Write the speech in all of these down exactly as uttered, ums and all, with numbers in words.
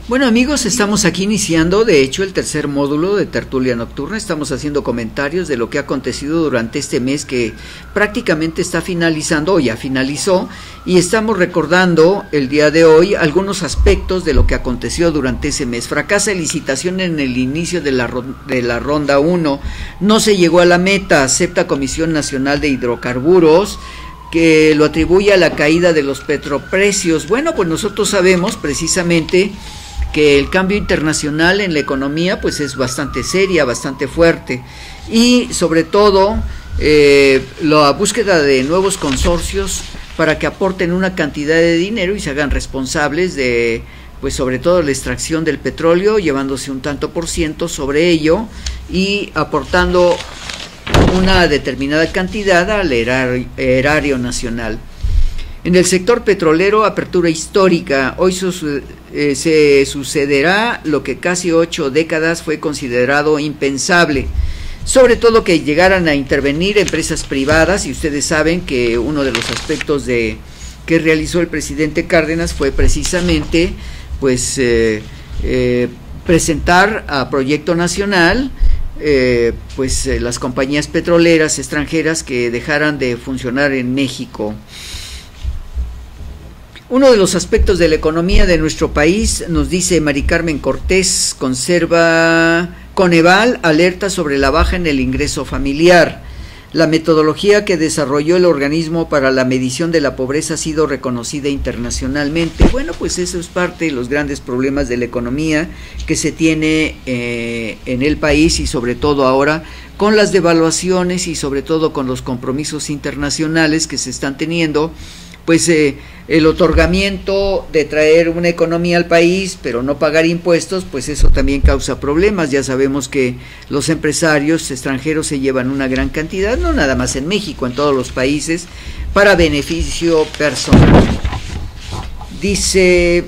Bueno amigos, estamos aquí iniciando de hecho el tercer módulo de Tertulia Nocturna. Estamos haciendo comentarios de lo que ha acontecido durante este mes que prácticamente está finalizando o ya finalizó, y estamos recordando el día de hoy algunos aspectos de lo que aconteció durante ese mes. Fracasa licitación en el inicio de la, de la ronda uno, no se llegó a la meta, acepta Comisión Nacional de Hidrocarburos, que lo atribuye a la caída de los petroprecios. Bueno, pues nosotros sabemos precisamente que el cambio internacional en la economía pues es bastante seria, bastante fuerte, y sobre todo eh, la búsqueda de nuevos consorcios para que aporten una cantidad de dinero y se hagan responsables de, pues sobre todo la extracción del petróleo, llevándose un tanto por ciento sobre ello y aportando una determinada cantidad al erario, erario nacional. En el sector petrolero, apertura histórica. Hoy su, eh, se sucederá lo que casi ocho décadas fue considerado impensable, sobre todo que llegaran a intervenir empresas privadas, y ustedes saben que uno de los aspectos de que realizó el presidente Cárdenas fue precisamente pues eh, eh, presentar a Proyecto Nacional eh, pues eh, las compañías petroleras extranjeras que dejaran de funcionar en México. Uno de los aspectos de la economía de nuestro país, nos dice Mari Carmen Cortés, conserva Coneval alerta sobre la baja en el ingreso familiar. La metodología que desarrolló el organismo para la medición de la pobreza ha sido reconocida internacionalmente. Bueno, pues eso es parte de los grandes problemas de la economía que se tiene eh, en el país, y sobre todo ahora con las devaluaciones y sobre todo con los compromisos internacionales que se están teniendo. Pues eh, el otorgamiento de traer una economía al país, pero no pagar impuestos, pues eso también causa problemas. Ya sabemos que los empresarios extranjeros se llevan una gran cantidad, no nada más en México, en todos los países, para beneficio personal. Dice,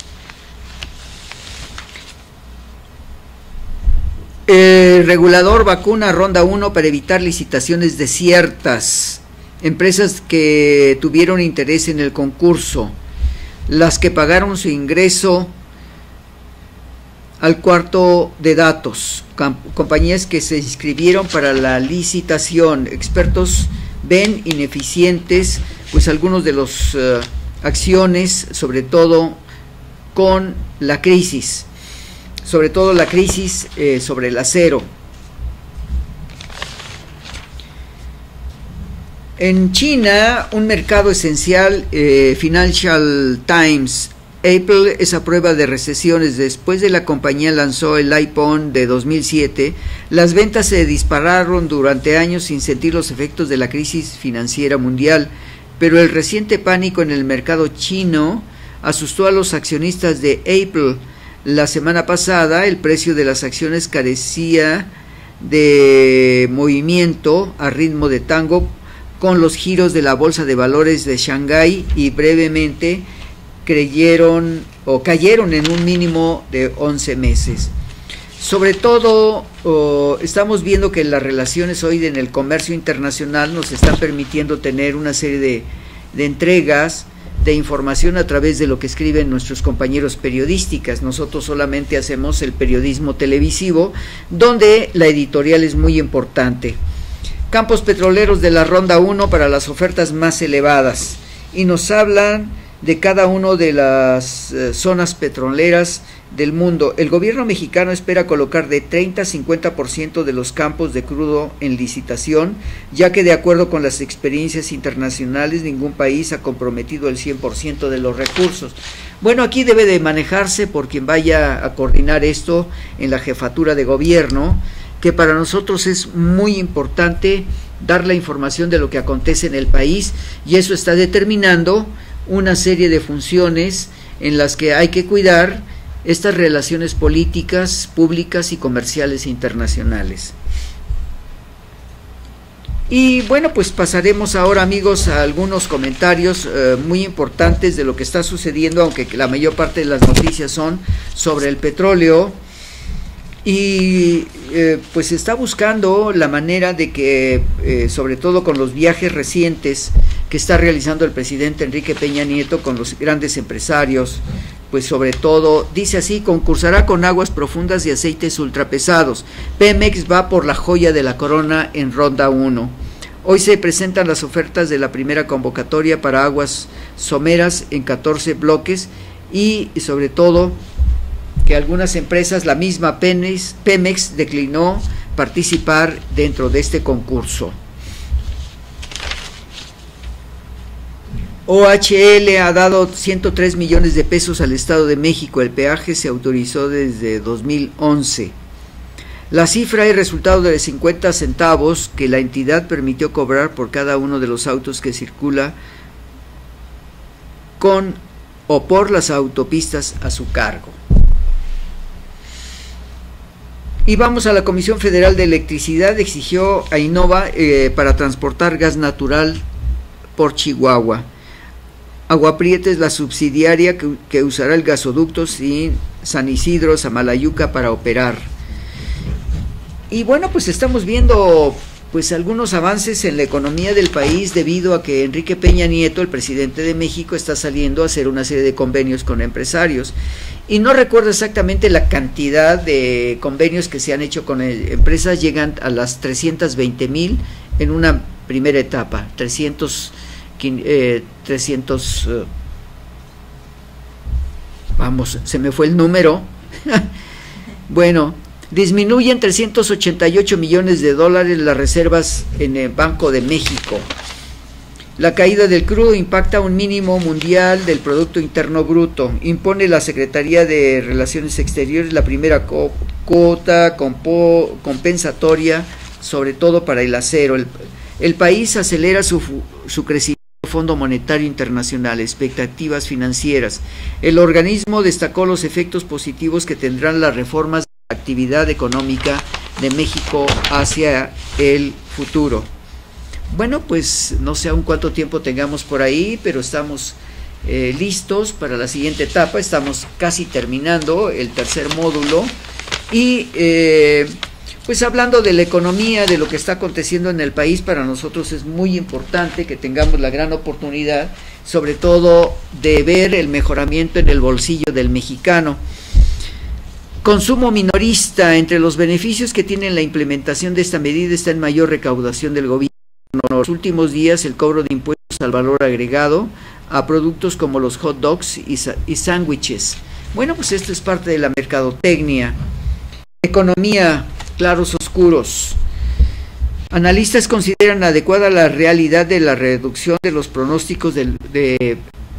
el regulador vacuna ronda uno para evitar licitaciones desiertas. Empresas que tuvieron interés en el concurso, las que pagaron su ingreso al cuarto de datos, compañías que se inscribieron para la licitación. Expertos ven ineficientes pues algunos de los uh, acciones, sobre todo con la crisis, sobre todo la crisis eh, sobre el acero. En China, un mercado esencial, eh, Financial Times, Apple es a prueba de recesiones. Después de la compañía lanzó el iPhone de dos mil siete, las ventas se dispararon durante años sin sentir los efectos de la crisis financiera mundial, pero el reciente pánico en el mercado chino asustó a los accionistas de Apple. La semana pasada, el precio de las acciones carecía de movimiento a ritmo de tango con los giros de la bolsa de valores de Shanghái, y brevemente creyeron o cayeron en un mínimo de once meses. Sobre todo oh, estamos viendo que las relaciones hoy en el comercio internacional nos están permitiendo tener una serie de, de entregas de información a través de lo que escriben nuestros compañeros periodísticas. Nosotros solamente hacemos el periodismo televisivo, donde la editorial es muy importante. Campos petroleros de la ronda uno para las ofertas más elevadas, y nos hablan de cada una de las eh, zonas petroleras del mundo. El gobierno mexicano espera colocar de treinta a cincuenta por ciento de los campos de crudo en licitación, ya que de acuerdo con las experiencias internacionales ningún país ha comprometido el cien por ciento de los recursos. Bueno, aquí debe de manejarse por quien vaya a coordinar esto en la jefatura de gobierno, que para nosotros es muy importante dar la información de lo que acontece en el país, y eso está determinando una serie de funciones en las que hay que cuidar estas relaciones políticas, públicas y comerciales internacionales. Y bueno, pues pasaremos ahora, amigos, a algunos comentarios eh, muy importantes de lo que está sucediendo, aunque la mayor parte de las noticias son sobre el petróleo. Y eh, pues se está buscando la manera de que, eh, sobre todo con los viajes recientes que está realizando el presidente Enrique Peña Nieto con los grandes empresarios, pues sobre todo, dice así, concursará con aguas profundas y aceites ultrapesados. Pemex va por la joya de la corona en ronda uno. Hoy se presentan las ofertas de la primera convocatoria para aguas someras en catorce bloques y sobre todo que algunas empresas, la misma Pemex, Pemex declinó participar dentro de este concurso. O H L ha dado ciento tres millones de pesos al Estado de México. El peaje se autorizó desde dos mil once. La cifra es resultado de cincuenta centavos que la entidad permitió cobrar por cada uno de los autos que circula con o por las autopistas a su cargo. Y vamos a la Comisión Federal de Electricidad. Exigió a Innova eh, para transportar gas natural por Chihuahua. Agua Prieta es la subsidiaria que, que usará el gasoducto sin San Isidro, Samalayuca para operar. Y bueno, pues estamos viendo pues algunos avances en la economía del país debido a que Enrique Peña Nieto, el presidente de México, está saliendo a hacer una serie de convenios con empresarios. Y no recuerdo exactamente la cantidad de convenios que se han hecho con empresas, llegan a las trescientos veinte mil en una primera etapa, trescientos, eh, trescientos, eh, vamos, se me fue el número, bueno, disminuyen trescientos ochenta y ocho millones de dólares las reservas en el Banco de México. La caída del crudo impacta un mínimo mundial del Producto Interno Bruto. Impone la Secretaría de Relaciones Exteriores la primera cuota compensatoria, sobre todo para el acero. El, el país acelera su, su crecimiento. Fondo Monetario Internacional, expectativas financieras. El organismo destacó los efectos positivos que tendrán las reformas de la actividad económica de México hacia el futuro. Bueno, pues no sé aún cuánto tiempo tengamos por ahí, pero estamos eh, listos para la siguiente etapa. Estamos casi terminando el tercer módulo y eh, pues hablando de la economía, de lo que está aconteciendo en el país, para nosotros es muy importante que tengamos la gran oportunidad, sobre todo de ver el mejoramiento en el bolsillo del mexicano. Consumo minorista. Entre los beneficios que tiene la implementación de esta medida está en mayor recaudación del gobierno. En los últimos días, el cobro de impuestos al valor agregado a productos como los hot dogs y, y sándwiches. Bueno, pues esto es parte de la mercadotecnia. Economía, claros oscuros. Analistas consideran adecuada la realidad de la reducción de los pronósticos del de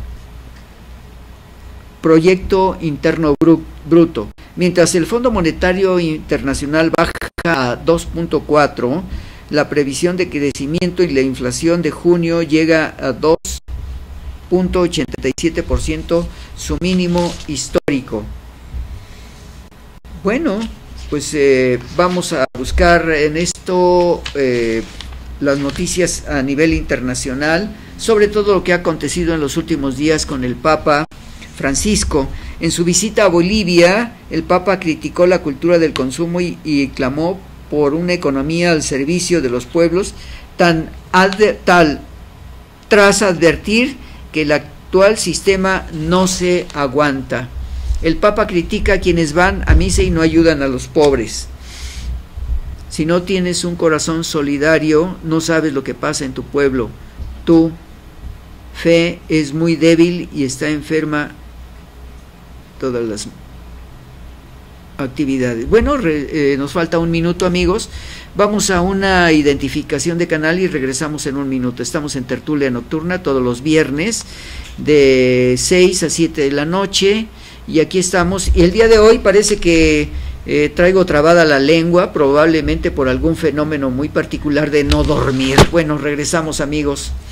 Producto Interno Bruto. Mientras el Fondo Monetario Internacional baja a dos punto cuatro, la previsión de crecimiento y la inflación de junio llega a dos punto ochenta y siete por ciento, su mínimo histórico. Bueno, pues eh, vamos a buscar en esto eh, las noticias a nivel internacional, sobre todo lo que ha acontecido en los últimos días con el Papa Francisco. En su visita a Bolivia, el Papa criticó la cultura del consumo y, y clamó por una economía al servicio de los pueblos, tan tal tras advertir que el actual sistema no se aguanta. El Papa critica a quienes van a misa y no ayudan a los pobres. Si no tienes un corazón solidario, no sabes lo que pasa en tu pueblo. Tu fe es muy débil y está enferma todas las actividades. Bueno, re, eh, nos falta un minuto, amigos. Vamos a una identificación de canal y regresamos en un minuto. Estamos en Tertulia Nocturna todos los viernes de seis a siete de la noche y aquí estamos. Y el día de hoy parece que eh, traigo trabada la lengua, probablemente por algún fenómeno muy particular de no dormir. Bueno, regresamos, amigos.